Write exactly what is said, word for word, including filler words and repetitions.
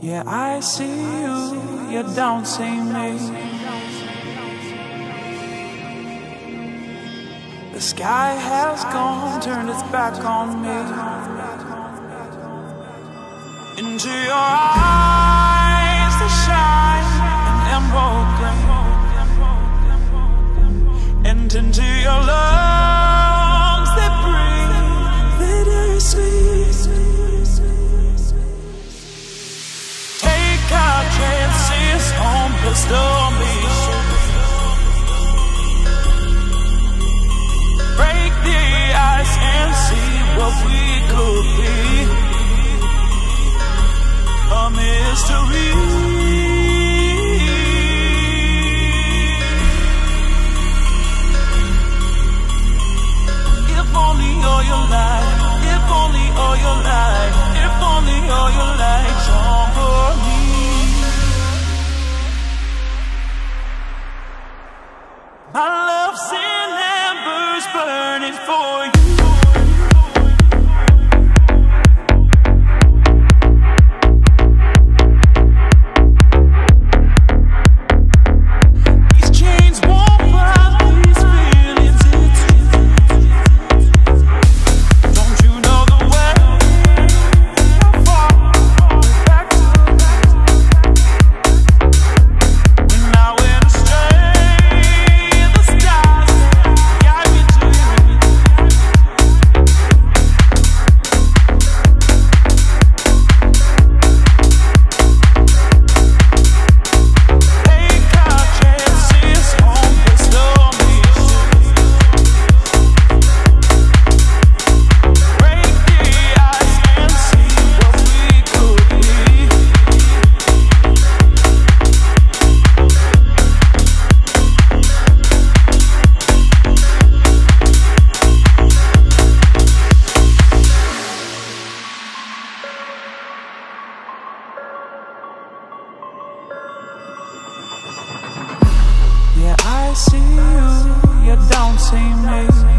Yeah, I see you, you don't see me. The sky has gone, turned its back on me. Into your eyes that shine an emerald green, and into your lungs that breathe bitter sweet. Take our chances on pistol me. Break the ice and see what we could be. A mystery. If only all your life, if only all your life, if only all your life shone for me. My love's in embers burning for you. Yeah, I see you, you don't see me.